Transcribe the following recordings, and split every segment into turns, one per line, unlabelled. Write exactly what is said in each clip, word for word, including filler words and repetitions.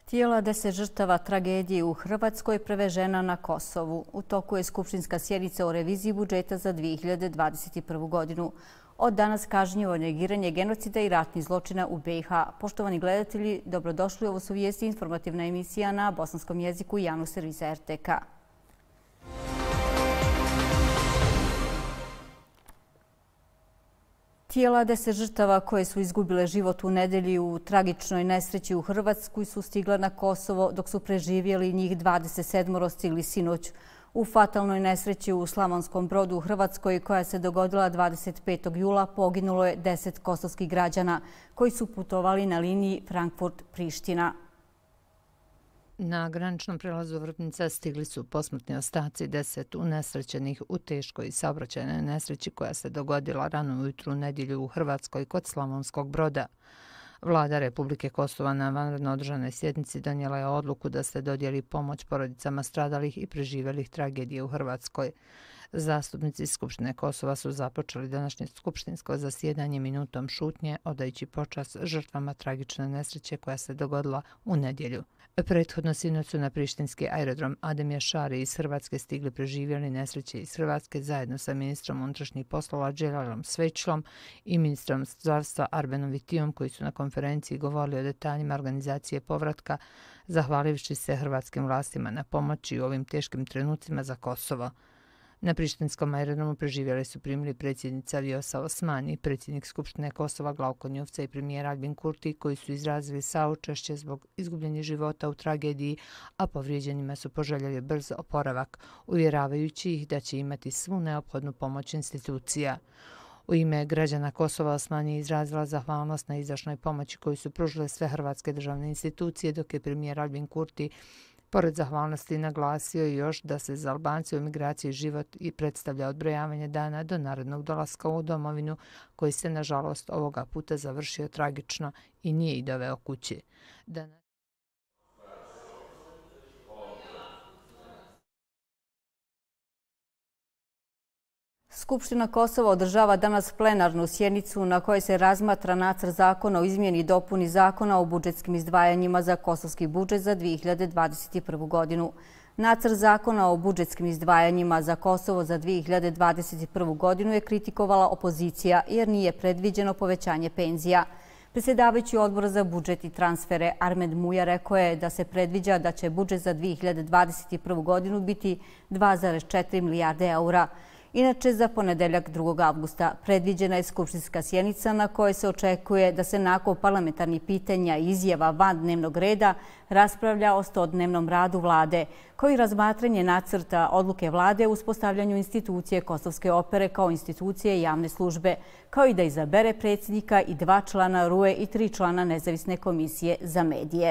Tijela deset žrtava tragedije u Hrvatskoj prevežena na Kosovu. U toku je skupštinska sjednica o reviziji budžeta za dvije hiljade dvadeset prvu. godinu. Od danas kažnjivo negiranje genocida i ratnih zločina u B i H. Poštovani gledatelji, dobrodošli. Ovo su vijesti, informativna emisija na bosanskom jeziku javnog servisa R T K. Tijela deset žrtava koje su izgubile život u nedelji u tragičnoj nesreći u Hrvatskoj su stigla na Kosovo, dok su preživjeli njih dvadeset sedam stigli sinoć. U fatalnoj nesreći u Slavonskom Brodu u Hrvatskoj, koja se dogodila dvadeset petog jula, poginulo je deset kosovskih građana koji su putovali na liniji Frankfurt-Priština.
Na graničnom prelazu Vrpnica stigli su posmrtni ostaci deset unesrećenih u teškoj saobraćajnoj nesreći koja se dogodila rano ujutru u nedjelju u Hrvatskoj kod Slavonskog Broda. Vlada Republike Kosova na vanredno održanoj sjednici donijela je odluku da se dodijeli pomoć porodicama stradalih i preživjelih tragedije u Hrvatskoj. Zastupnici Skupštine Kosova su započeli današnje skupštinsko zasjedanje minutom šutnje odajući počast žrtvama tragične nesreće koja se dogodila u nedjelju. Prethodno sinoć su na prištinski aerodrom Ademir Šari iz Hrvatske stigli preživjeli nesreće iz Hrvatske zajedno sa ministrom unutrašnjih poslova Đelalom Svećlom i ministrom zdravstva Arbenom Vitijom, koji su na konferenciji govorili o detaljima organizacije povratka, zahvalivši se hrvatskim vlastima na pomoći u ovim teškim trenucima za Kosovo. Na prištinskom aerodromu preživjeli su primili predsjednica Vjosa Osmani, predsjednik Skupštine Kosova Glauko Njuvca i premijer Albin Kurti, koji su izrazili saučešće zbog izgubljenih života u tragediji, a povrijeđenima su poželjeli brz oporavak, uvjeravajući ih da će imati svu neophodnu pomoć institucija. U ime građana Kosova Osmani je izrazila zahvalnost na izdašnoj pomoći koju su pružile sve hrvatske državne institucije, dok je premijer Albin Kurti pored zahvalnosti naglasio još da se za Albance u emigraciji život i predstavlja odbrojavanje dana do narednog dolaska u domovinu, koji se nažalost ovoga puta završio tragično i nije ih doveo kući. Danas
Skupština Kosova održava danas plenarnu sjednicu na kojoj se razmatra nacrt zakona o izmjeni i dopuni zakona o budžetskim izdvajanjima za kosovski budžet za dvije hiljade dvadeset prvu. godinu. Nacrt zakona o budžetskim izdvajanjima za Kosovo za dvije hiljade dvadeset prvu. godinu je kritikovala opozicija jer nije predviđeno povećanje penzija. Predsjedavajući Odbora za budžet i transfere Armed Muja rekao je da se predviđa da će budžet za dvije hiljade dvadeset prvu. godinu biti dva zarez četiri milijarde eura. Inače, za ponedeljak drugog avgusta predviđena je skupštinska sjednica na kojoj se očekuje da se nakon parlamentarnih pitanja i izjava van dnevnog reda raspravlja o stodnevnom radu vlade, kao i razmatranje nacrta odluke vlade u uspostavljanju institucije Kosovske opere kao institucije javne službe, kao i da izabere predsjednika i dva člana R U E i tri člana nezavisne komisije za medije.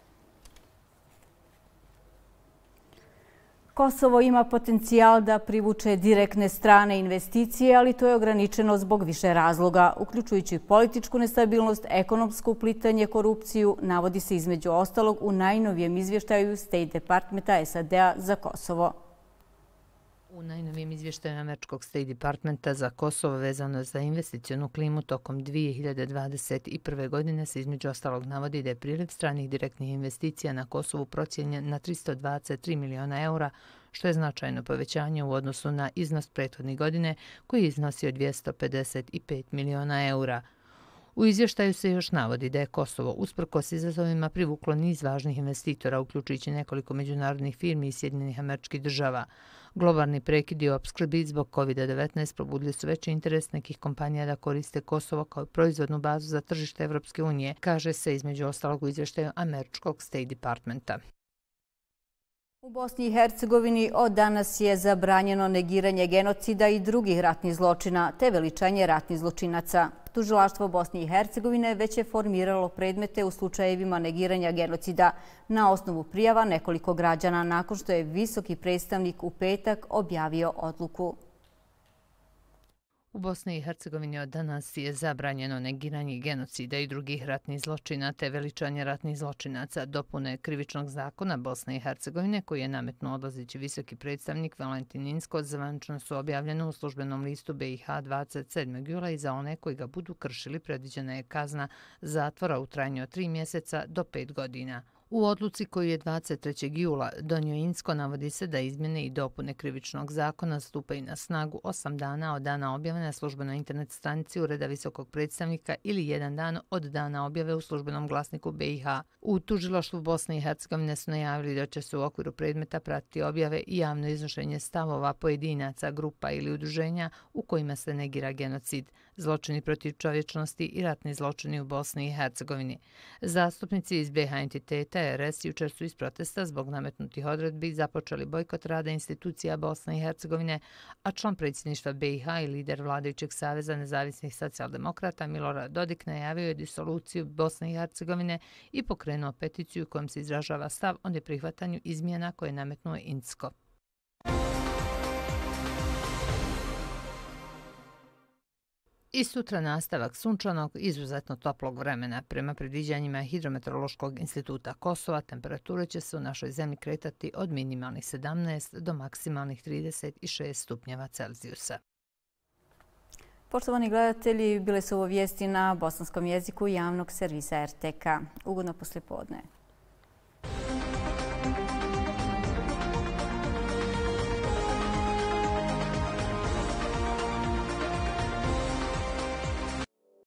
Kosovo ima potencijal da privuče direktne strane investicije, ali to je ograničeno zbog više razloga, uključujući političku nestabilnost, ekonomsko uplitanje, korupciju, navodi se između ostalog u najnovijem izvještaju State Departmenta S A D-a za Kosovo.
U najnovijem izvještaju američkog State Departmenta za Kosovo vezano za investicionu klimu tokom dvije hiljade dvadeset prve. godine se između ostalog navodi da je priliv stranih direktnih investicija na Kosovu procijenjen na tristo dvadeset tri miliona eura, što je značajno povećanje u odnosu na iznos prethodne godine koji je iznosio dvjesto pedeset pet miliona eura. U izvještaju se još navodi da je Kosovo usprkos izazovima privuklo niz važnih investitora, uključujući nekoliko međunarodnih firmi iz Sjedinjenih Američkih Država. Globalni prekidi u opskrbi zbog kovid devetnaest probudili su veći interes nekih kompanija da koriste Kosovo kao proizvodnu bazu za tržište Evropske unije, kaže se između ostalog u izvještaju američkog State Departmenta.
U Bosni i Hercegovini od danas je zabranjeno negiranje genocida i drugih ratnih zločina, te veličanje ratnih zločinaca. Tužilaštvo Bosne i Hercegovine već je formiralo predmete u slučajevima negiranja genocida na osnovu prijava nekoliko građana nakon što je visoki predstavnik u petak objavio odluku.
U Bosni i Hercegovini od danas je zabranjeno negiranje genocida i drugih ratnih zločina te veličanje ratnih zločinaca. Dopune krivičnog zakona Bosne i Hercegovine, koji je nametnuo odlazeći visoki predstavnik Valentin Inzko, zvanično su objavljene u službenom listu B i H dvadeset sedmog jula i za one koji ga budu kršili predviđena je kazna zatvora u trajanju od tri mjeseca do pet godina. U odluci koju je dvadeset trećeg jula donio Insko navodi se da izmjene i dopune krivičnog zakona stupaju na snagu osam dana od dana objave na službenoj internet stranici Ureda visokog predstavnika ili jedan dan od dana objave u službenom glasniku B i H. U tužilaštvu Bosne i Hercegovine su najavili da će se u okviru predmeta pratiti objave i javno iznošenje stavova pojedinaca, grupa ili udruženja u kojima se negira genocid, zločini protiv čovječnosti i ratni zločini u Bosni i Hercegovini. Zastupnici iz B H entiteta R S jučer su iz protesta zbog nametnutih odredbi započeli bojkot rada institucija Bosne i Hercegovine, a član predsjedništva B i H i lider vladajućeg saveza nezavisnih socijaldemokrata Milorad Dodik najavio je disoluciju Bosne i Hercegovine i pokrenuo peticiju kojom se izražava stav o neprihvatanju izmjena koje nametnuo Insko. I sutra nastavak sunčanog, izuzetno toplog vremena. Prema predviđanjima Hidrometeorološkog instituta Kosova, temperature će se u našoj zemlji kretati od minimalnih sedamnaest do maksimalnih trideset šest stupnjeva Celzijusa.
Poštovani gledatelji, bile su ovo vijesti na bosanskom jeziku javnog servisa R T K. Ugodno poslijepodne.